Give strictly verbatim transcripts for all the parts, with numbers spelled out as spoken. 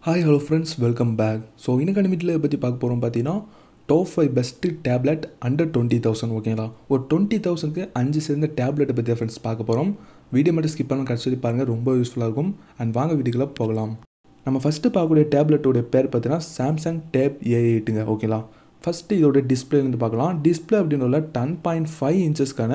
Hi hello friends, welcome back. So இன்னைக்கான மீட்டில் பற்றி பார்க்க போகிறோம் பார்த்தீங்கன்னா top five best tablet under twenty thousand ஓகேங்களா. ஒரு டுவெண்ட்டி தௌசண்ட்க்கு அஞ்சு சேர்ந்த டேப்லெட்டை பற்றி ஃப்ரெண்ட்ஸ் பார்க்க போகிறோம். வீடியோ மட்டும் ஸ்கிப் பண்ண கடைசி பாருங்கள், ரொம்ப யூஸ்ஃபுல்லாக இருக்கும். அண்ட் வாங்க வீடியோக்குள்ளே போகலாம். நம்ம ஃபஸ்ட்டு பார்க்கக்கூடிய டேப்லெட்டோடைய பேர் பார்த்தீங்கன்னா சாம்சங் டேப் ஏ எயிட்டுங்க ஓகேங்களா. ஃபஸ்ட்டு இதோட டிஸ்பிளேலேருந்து பார்க்கலாம். டிஸ்பிளே அப்படின்ற டென் பாயிண்ட் ஃபைவ் இன்ச்சஸ்க்கான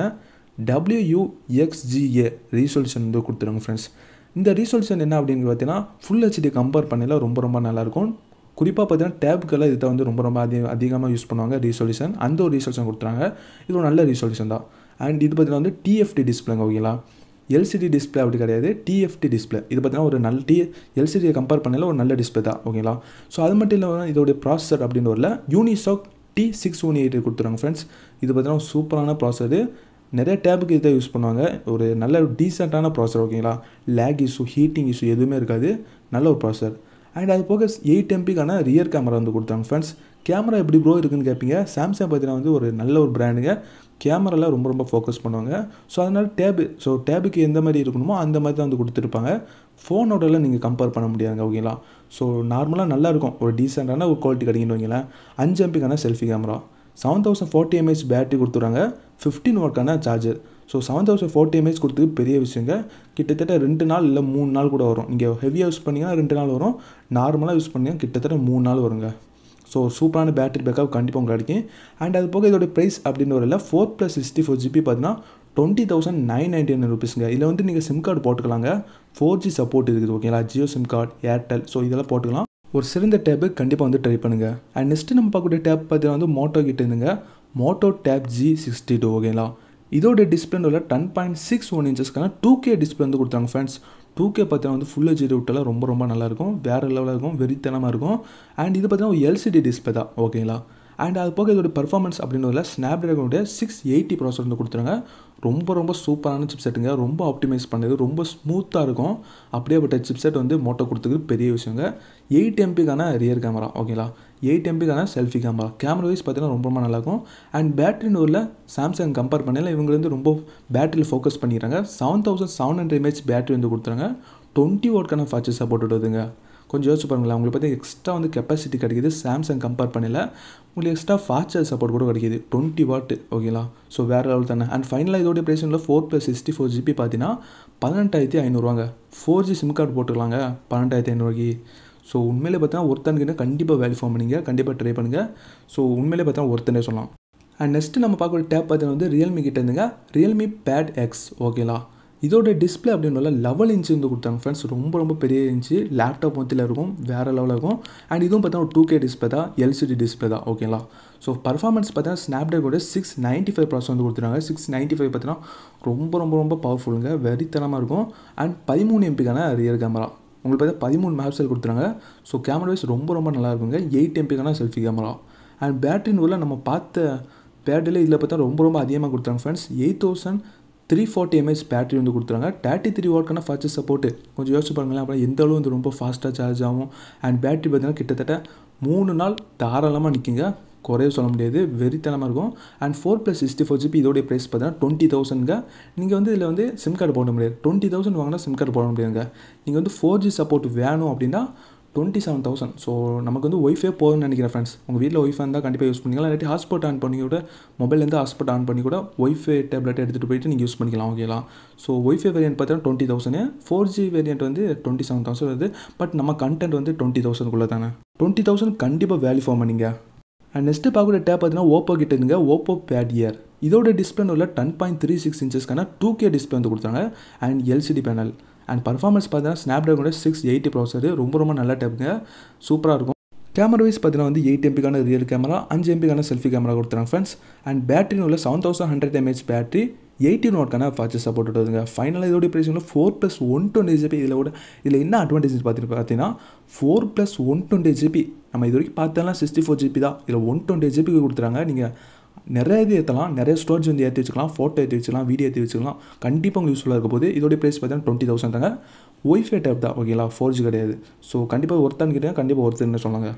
டபிள்யூயூஎக்ஸ்ஜிஏ ரீசொல்யூஷன் வந்து கொடுத்துருங்க ஃப்ரெண்ட்ஸ். இந்த ரீசொல்யூஷன் என்ன அப்படின்னு பார்த்தீங்கன்னா ஃபுல் ஹெச்டி கம்பேர் பண்ணல ரொம்ப ரொம்ப நல்லாயிருக்கும். குறிப்பாக பார்த்தீங்கன்னா டேப்புக்கெல்லாம் இதை வந்து ரொம்ப ரொம்ப அதிக அதிகமாக யூஸ் பண்ணுவாங்க ரீசொல்யூஷன். அந்த ஒரு ரீசொல்யூஷன் கொடுத்துறாங்க. இது ஒரு நல்ல ரீசொல்யூஷன் தான். அண்ட் இது பார்த்தீங்கன்னா வந்து டிஎஃப்டி டிஸ்பிளேங்க ஓகேங்களா. எல்சிடி டிஸ்பிளே அப்படி கிடையாது, டிஎஃப்டி டிஸ்பிளே. இது பார்த்தீங்கன்னா ஒரு நல்ல டி எல்சிடியை கம்பேர் பண்ணல ஒரு நல்ல டிஸ்பிளே தான் ஓகேங்களா. ஸோ அது மட்டும் இல்லாமல் இதோடைய ப்ராசஸர் அப்படின்னு வரல Unisoc T six one eight கொடுத்துறாங்க ஃப்ரெண்ட்ஸ். இது பார்த்தீங்கன்னா சூப்பரான ப்ராசஸரு. நிறைய டேபுக்கு இதை யூஸ் பண்ணுவாங்க. ஒரு நல்ல டீசெண்டான ப்ராசஸர் ஓகேங்களா. லேக் இஷ்யூ ஹீட்டிங் இஷ்யூ எதுவுமே இருக்காது. நல்ல ஒரு ப்ராசஸர். அண்ட் அது போக எயிட் எம்பிக்கான ரியர் கேமரா வந்து கொடுத்தாங்க ஃப்ரெண்ட்ஸ். கேமரா எப்படி ப்ரோ இருக்குன்னு கேட்பீங்க. சாம்சங் பார்த்தீங்கன்னா வந்து ஒரு நல்ல ஒரு பிராண்டுங்க. கேமராவில் ரொம்ப ரொம்ப ஃபோக்கஸ் பண்ணுவாங்க. ஸோ அதனால் டேபு ஸோ டேபுக்கு எந்த மாதிரி இருக்கணுமோ அந்த மாதிரி தான் வந்து கொடுத்துருப்பாங்க. ஃபோனோடலாம் நீங்கள் கம்பேர் பண்ண முடியாதுங்க ஓகேங்களா. ஸோ நார்மலாக நல்லாயிருக்கும். ஒரு டீசெண்டான ஒரு குவாலிட்டி கிடைக்குன்னு வைங்களேன். அஞ்சு எம்பிக்கான selfie camera, seven thousand forty mAh battery கொடுத்துறாங்க. ஃபிஃப்டீன் வாட்க்கான charger. So seven thousand forty mAh கொடுத்தது பெரிய விஷயங்க. கிட்டத்தட்ட ரெண்டு நாள் இல்லை மூணு நாள் கூட வரும். நீங்கள் ஹெவியாக யூஸ் பண்ணிங்கன்னா ரெண்டு நாள் வரும். நார்மலாக யூஸ் பண்ணிங்கன்னா கிட்டத்தட்ட மூணு நாள் வருங்க. ஸோ சூப்பரான பேட்டரி பேக்கப் கண்டிப்பாக உங்களுக்கு கிடைக்கும். அண்ட் அது போக இதோட ப்ரைஸ் அப்படின்னு வரல four plus sixty four GB பார்த்தீங்கன்னா twenty thousand nine ninety nine ருபீஸுங்க. இதில் வந்து நீங்கள் சிம் கார்டு போட்டுக்கலாங்க. ஃபோர் ஜி சப்போர்ட் இருக்குது ஓகேங்களா. Jio SIM card, Airtel, so இதெல்லாம் போட்டுக்கலாம். ஒரு சிறந்த டேப்பு கண்டிப்பாக வந்து ட்ரை பண்ணுங்கள். அண்ட் நெக்ஸ்ட்டு நம்ம பார்க்கக்கூடிய டேப் பார்த்தீங்கன்னா வந்து மோட்டோ கிட்ட இருந்துங்க Moto tab G sixty two ஓகேங்களா. இதோட டிஸ்பிளேல டென் பாயிண்ட் சிக்ஸ் ஒன் இன்ச்சஸ்க்கான டூ கே டிஸ்பிளே வந்து கொடுத்தாங்க ஃப்ரெண்ட்ஸ். டூ கே பார்த்தீங்கன்னா வந்து ஃபுல் ஹெச்டி விட்டெல்லாம் ரொம்ப ரொம்ப நல்லாயிருக்கும். வேறு லெவலாக இருக்கும், வெறித்தனமாக இருக்கும். அண்ட் இது பார்த்தீங்கன்னா ஒரு எல்சிடி டிஸ்பிளே தான் ஓகேங்களா. அண்ட் அது போக இதோட பர்ஃபார்மன்ஸ் அப்படின்னு ஸ்னாப் ட்ராகனுடைய சிக்ஸ் எயிட்டி ப்ராசஸர் வந்து கொடுத்துருங்க. ரொம்ப ரொம்ப சூப்பரான சிப்செட்டுங்க. ரொம்ப ஆப்டிமைஸ் பண்ணது, ரொம்ப ஸ்மூத்தாக இருக்கும். அப்படியேப்பட்ட சிப்செட் வந்து மோட்டோ கொடுத்துக்கு பெரிய விஷயங்க. எயிட் எம்பிக்கான ரியர் கேமரா ஓகேங்களா. எயிட் எம்பிக்கான செல்ஃபி கேமரா. கேமரா வைஸ் பார்த்தீங்கன்னா ரொம்ப ரொம்ப நல்லாயிருக்கும். அண்ட் பேட்டரின்னு உள்ள சாம்சங் கம்பேர் பண்ணல இவங்க வந்து ரொம்ப பேட்டரியில் ஃபோக்கஸ் பண்ணிடுறாங்க. Seven thousand seven hundred mAh battery வந்து கொடுத்துறாங்க. டுவெண்ட்டி வாட்க்கான ஃபாஸ்ட் சப்போர்ட் வருதுங்க. கொஞ்சம் யோசிச்சு பாருங்களேன். உங்களுக்கு பார்த்து எக்ஸ்ட்ரா வந்து கெப்பாசிட்டி கிடைக்கிது. சாம்சங் கம்பேர் பண்ணல உங்களுக்கு எக்ஸ்ட்ரா ஃபாஸ்ட் சார்ஜ் சப்போர்ட் கூட கிடைக்கிது. டுவெண்ட்டி வாட் ஓகேங்களா. ஸோ வேறு லெவல் தானே. அண்ட் ஃபைனலாக இதோடைய ப்ரைஸ் உள்ள four plus sixty four GB பார்த்தீங்கன்னா பதினெட்டாயிரத்தி ஐநூறுவாங்க. ஃபோர் ஜி சிம் கார்டு போட்டுக்கலாங்க பன்னெண்டாயிரத்தி ஐநூறுவாய்க்கு. ஸோ உண்மையிலே பார்த்தீங்கன்னா ஒருத்தனுக்கு கண்டிப்பாக வேல்யூ ஃபார்ம் பண்ணிங்க, கண்டிப்பாக ட்ரை பண்ணுங்கள். ஸோ உண்மையிலே பார்த்தீங்கன்னா ஒருத்தனே சொல்லலாம். அண்ட் நெக்ஸ்ட்டு நம்ம பார்க்கக்கூடிய டேப் பார்த்தீங்கன்னா வந்து ரியல்மி கிட்ட இருந்துங்க ரியல்மி பேட் எக்ஸ் ஓகேங்களா. இதோட டிஸ்பிளே அப்படின்னு லெவல் இன்ச்சு வந்து கொடுத்தாங்க ஃப்ரெண்ட்ஸ். ரொம்ப ரொம்ப பெரிய இன்ச்சு. லேப்டாப் மொத்தத்தில் இருக்கும், வேறு லெவலில் இருக்கும். அண்ட் இதுவும் பார்த்தீங்கன்னா ஒரு டூ கே டிஸ்பிளே தான், எல்சிடி டிஸ்பிளே தான் ஓகேங்களா. ஸோ பர்ஃபார்மன்ஸ் பார்த்தீங்கன்னா ஸ்னாப் ட்ராகனோட சிக்ஸ் நைன்ட்டி ஃபைவ் ப்ராசஸ் வந்து கொடுத்துருக்காங்க. சிக்ஸ் நைன்ட்டி ஃபைவ் பார்த்தீங்கன்னா ரொம்ப ரொம்ப ரொம்ப பவர்ஃபுல்லுங்க, வெறித்தனமாக இருக்கும். அண்ட் பதிமூணு எம்பிக்கான ரியர் கேமரா உங்களுக்கு பார்த்தா பதிமூணு மேப்செல் கொடுத்துறாங்க. ஸோ கேமரா வைஸ் ரொம்ப ரொம்ப நல்லா இருக்குங்க. எயிட் எம்பிக்கான செல்ஃபி கேமரா. அண்ட் பேட்டரின்னு உள்ள நம்ம பார்த்த பேட்டரியில் இதில் பார்த்தா ரொம்ப ரொம்ப அதிகமாக கொடுத்தாங்க friends. Eight thousand three forty mAh battery வந்து கொடுத்துறாங்க. தேர்ட்டி த்ரீ வாட்க்கான ஃபாஸ்ட் சப்போர்ட்டு. கொஞ்சம் யோசிச்சு பாருங்களேன். அப்புறம் எந்த அளவு வந்து ரொம்ப ஃபாஸ்ட்டாக சார்ஜ் ஆகும். அண்ட் பேட்டரி பார்த்தீங்கன்னா கிட்டத்தட்ட மூணு நாள் தாராளமாக நிற்குங்க, குறைய சொல்ல முடியாது, வெறித்தனமாக இருக்கும். And four plus sixty four GB இதோடைய ப்ரைஸ் பார்த்தீங்கன்னா டுவெண்ட்டி தௌசண்ட்ங்க. நீங்கள் வந்து இதில் வந்து சிம் கார்டு போட முடியாது. டுவெண்ட்டி தௌசண்ட் வாங்கினா சிம் கார்டு போட முடியாதுங்க. நீங்கள் வந்து ஃபோர் ஜி சப்போர்ட் வேணும் அப்படின்னா டுவெண்ட்டி செவன் தௌசண்ட். ஸோ நமக்கு வந்து ஒய்ஃபே போதும்னு நினைக்கிறேன் ஃப்ரெண்ட்ஸ். உங்கள் வீட்டில் ஒய்ஃபை இருந்தால் கண்டிப்பாக யூஸ் பண்ணிக்கலாம். இல்லாட்டி ஹாட்ஸ்பாட் ஆன் பண்ணி கூட மொபைல்லேருந்து ஹாட்ஸ்பாட் ஆன் பண்ணி கூட ஒய்ஃபை டேப்லெட் எடுத்துகிட்டு போயிட்டு நீங்கள் யூஸ் பண்ணிக்கலாம் ஓகேலாம். ஸோ ஒய்ஃபை வேரியன்ட் பார்த்தீங்கன்னா twenty thousand, four G variant வந்து டுவெண்ட்டி செவன் தௌசண்ட் வருது. பட் நம்ம கண்டென்ட் வந்து டுவெண்ட்டி தௌசண்ட்குள்ளே தானே. டுவெண்ட்டி தௌசண்ட் கண்டிப்பாக வேல்யூ ஃபார்ம் பண்ணிங்க. அண்ட் நெக்ஸ்ட்டு பார்க்கக்கூடிய டேப் பார்த்தீங்கன்னா ஓப்போ கிட்ட இருந்துங்க ஓப்போ பேட் இயர். இதோட டிஸ்பிளே உள்ள டென் பாயிண்ட் த்ரீ சிக்ஸ் இன்ச்சஸ்க்கான டூ கே டிஸ்பிளே வந்து கொடுத்தாங்க. And LCD panel. And performance பார்த்தீங்கன்னா ஸ்னாப் ட்ராகனோட சிக்ஸ் எயிட்டி ப்ராசஸர். ரொம்ப ரொம்ப நல்ல டேப்புங்க, சூப்பராக இருக்கும். கேமரா வைஸ் பார்த்தீங்கன்னா வந்து எயிட் எம்பிக்கான ரியல் கேமரா, அஞ்சு எம்பிக்கான செல்ஃபி கேமரா கொடுத்துறாங்க ஃப்ரெண்ட்ஸ். அண்ட் பேட்டரின்னு உள்ள seven thousand hundred mAh battery, eighteen வாட்க்கான ஃபாஸ்ட் சப்போர்ட் வருதுங்க. ஃபைனலாக இதோட ப்ரைஸ் வந்து four plus one twenty GB. இதில் கூட இதில் என்ன அட்வான்டேஜ் பார்த்துட்டு பார்த்தீங்கன்னா four plus one twenty GB. நம்ம இது வரைக்கும் பார்த்தோம்னா சிக்ஸ்டி ஃபோர் ஜிபி தான். இதில் ஒன் டுவெண்ட்டி ஜிபிக்கு கொடுத்துறாங்க. நீங்கள் நிறைய இது ஏற்றலாம், நிறைய ஸ்டோரேஜ் வந்து ஏற்றி வச்சுக்கலாம், ஃபோட்டோ ஏற்றி வச்சுக்கலாம், வீடியோ ஏற்றி வச்சுக்கலாம். கண்டிப்பாக உங்களுக்கு யூஸ்ஃபுல்லாக இருக்க போது. இதோடைய ப்ரைஸ் பார்த்தீங்கன்னா டுவெண்ட்டி தௌசண்ட் தாங்க. ஒய்ஃபை டேப் தான் ஓகேங்களா, ஃபோர் ஜி கிடையாது. ஸோ கண்டிப்பாக ஒருத்தான்னு கேட்டால் கண்டிப்பாக ஒருத்தர்னு சொன்னாங்க.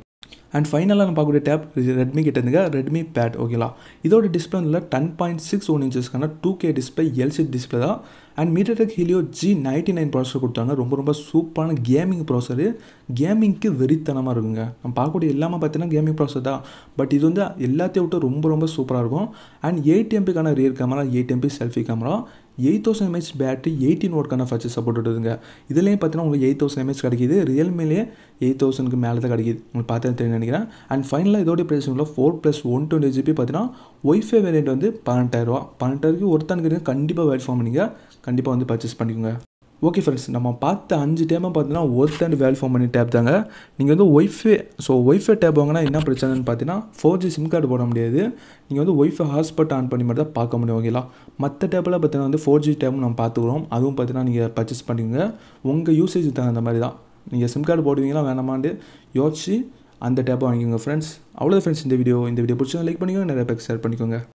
அண்ட் ஃபைனலாக நம்ம பார்க்கக்கூடிய டேப் ரெட்மி கிட்ட இருந்துங்க ரெட்மி பேட் ஓகேங்களா. இதோட டிஸ்பிளேல டென் பாயிண்ட் சிக்ஸ் ஒன் இன்ச்சஸ்க்கான two K display LCD display தான். And MediaTek Helio G ninety nine processor கொடுத்தாங்க. ரொம்ப ரொம்ப சூப்பரான கேமிங் ப்ராசரு, கேமிங்க்கு வெறித்தனமாக இருக்குங்க. நம்ம பார்க்கக்கூடிய எல்லாமே பார்த்தீங்கன்னா கேமிங் ப்ராசர் தான், பட் இது வந்து எல்லாத்தையும் விட்டு ரொம்ப ரொம்ப சூப்பராக இருக்கும். அண்ட் எயிட் எம்பிக்கான rear camera, eight MP selfie camera, eight thousand mAh battery, eighteen வாட்க்கான ஃபர்ஸ்ட் சப்போர்ட் இருக்குதுங்க. இதுலேயும் பார்த்தீங்கன்னா உங்களுக்கு எயிட் தௌசண்ட் எம்ஏஹெச் கிடைக்கிது, ரியல்மிலே எயிட் தௌசண்ட்க்கு மேலே தான் கிடைக்கிது, உங்களுக்கு பார்த்து தெரியும் நினைக்கிறேன். அண்ட் ஃபைனலாக இதோடைய ப்ரைஸுங்களா four plus one twenty GB பார்த்தீங்கன்னா ஒய்ஃபை வேரியன்ட் வந்து பன்னெண்டாயிரரூவா பன்னெண்டாயிரூவாய்க்கு ஒருத்தானுக்கு கண்டிப்பாக வேல் ஃபார்ம் பண்ணிங்க, கண்டிப்பாக வந்து பர்ச்சேஸ் பண்ணிக்கோங்க. ஓகே ஃப்ரெண்ட்ஸ், நம்ம பார்த்த அஞ்சு டேமாக பார்த்தீங்கன்னா ஒர்த் அண்ட் வேல் ஃபார்ம் பண்ணி டேப் தாங்க. நீங்கள் வந்து ஒய்ஃபை ஸோ ஒய்ஃபை டேப் வாங்கினா என்ன பிரச்சனைன்னு பார்த்தீங்கன்னா ஃபோர் ஜி சிம் கார்டு போட முடியாது. நீங்கள் வந்து ஒய்ஃபை ஹாட்ஸ்பாட் ஆன் பண்ணி மட்டும் தான் பார்க்க முடியும் ஓகேங்களா. மற்ற டேப்பில் பார்த்தீங்கன்னா வந்து ஃபோர் ஜி டேப் நம்ம பார்த்துக்குறோம், அதுவும் பார்த்தீங்கன்னா நீங்கள் பர்ச்சேஸ் பண்ணிக்கோங்க. உங்கள் யூசேஜ் தகுந்த மாதிரி தான் நீங்கள் சிம் கார்டு போடுவீங்களா வேணாமான்னு யோசிச்சு அந்த டேப்பை வாங்கிக்கோங்க ஃப்ரெண்ட்ஸ். அவ்வளோ ஃப்ரெண்ட்ஸ் இந்த வீடியோ இந்த வீடியோ பிடிச்சா லைக் பண்ணிக்கோங்க, நிறைய பேருக்கு ஷேர் பண்ணிக்கோங்க.